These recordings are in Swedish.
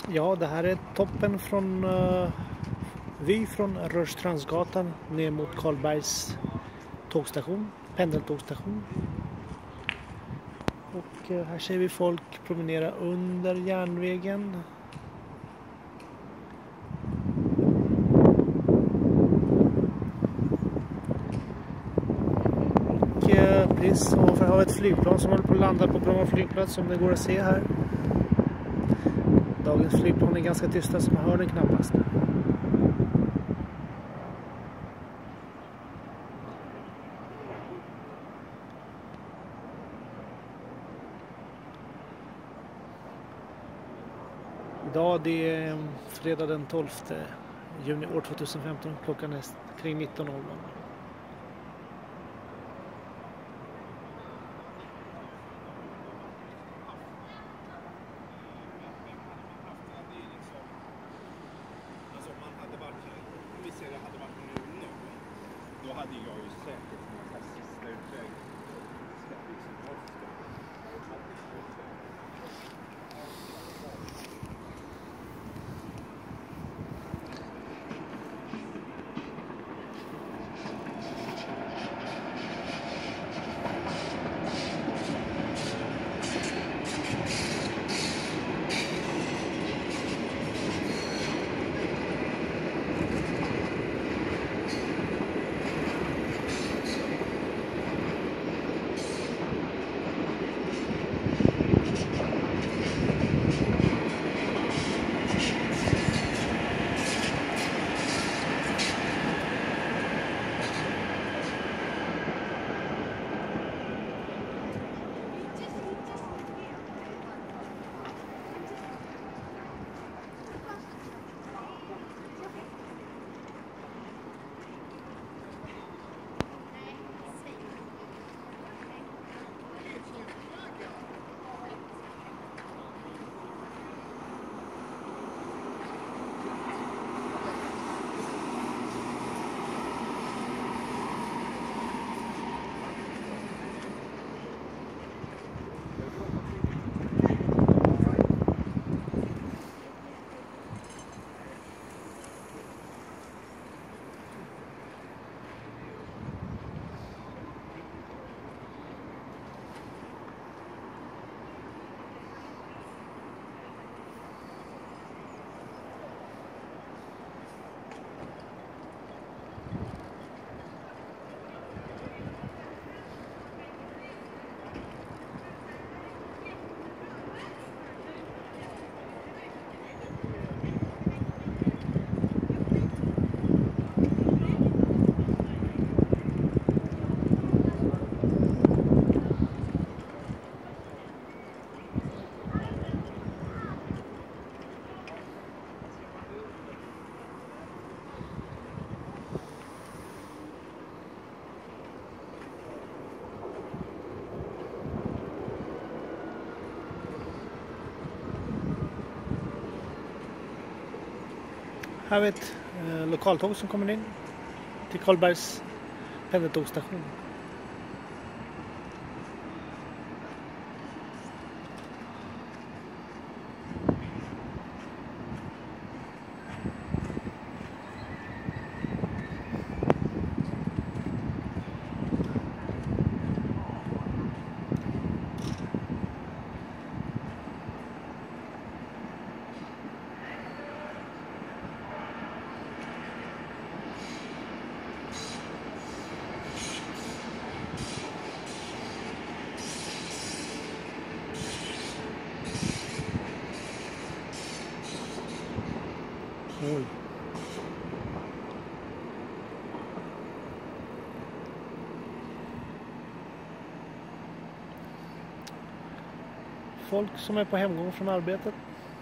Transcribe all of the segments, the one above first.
Ja, det här är toppen från vy från Rörstrandsgatan ner mot Karlbergs tågstation, pendeltågstation. Och här ser vi folk promenera under järnvägen. Och precis ovanför har vi ett flygplan som håller på att landa på Bromma flygplats, som det går att se här. Dagens flygplan är ganska tysta så man hör den knappast. Idag det är fredag den 12 juni år 2015, klockan är kring 19:00. Då hade jag ju säkert några sista utväg. Här är ett lokaltåg som kommer in till Karlbergs pendeltågstation. Oj. Folk som är på hemgång från arbetet.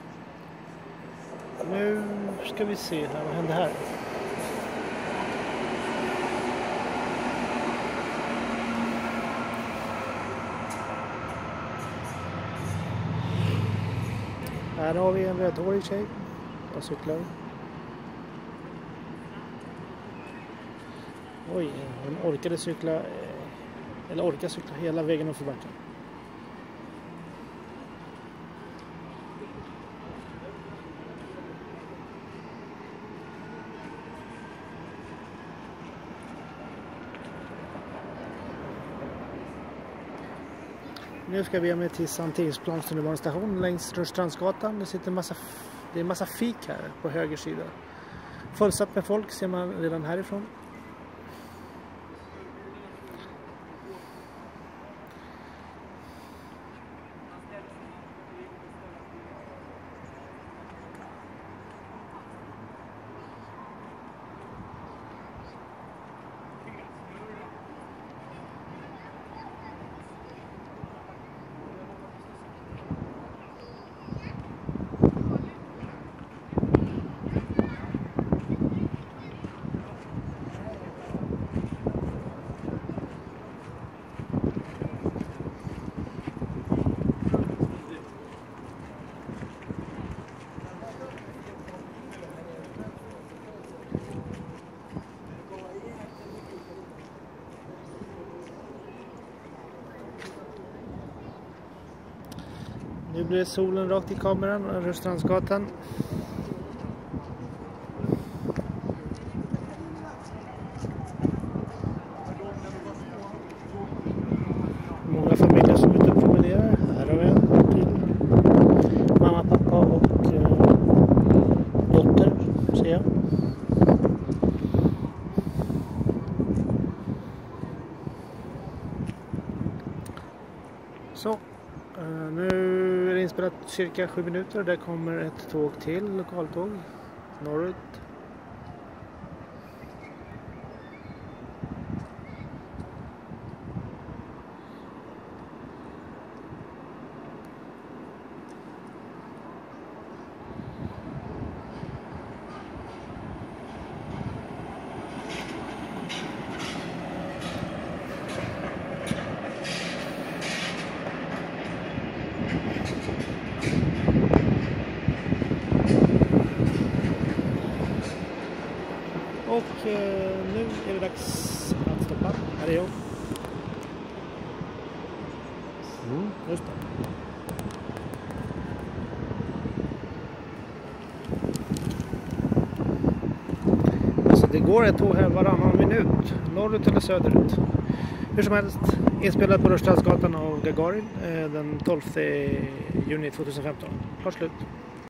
Nu ska vi se här, vad händer här? Här har vi en rödhårig tjej och cyklar. Oj, hon orkar cykla hela vägen upp för backen. Nu ska vi ge mig till Sankt Eriksplans tunnelbanestation längs Rörstrandsgatan. Det är en massa fik här på höger sida. Fullsatt med folk ser man redan härifrån. Nu blir solen rakt i kameran och Rörstrandsgatan. Många familjer som är ute och promenerar. Här har vi en till. Mamma, pappa och dotter ser jag. Så, nu är det inspelat cirka 7 minuter. Där kommer ett tåg till, lokaltåg, norrut. Och nu är det dags att stoppa. Här är jag. Just det. Alltså det går ett tåg här varannan minut. Norrut eller söderut. Hur som helst. Inspelad på Rörstrandsgatan av Gagarin den 12 juni 2015. Klart slut.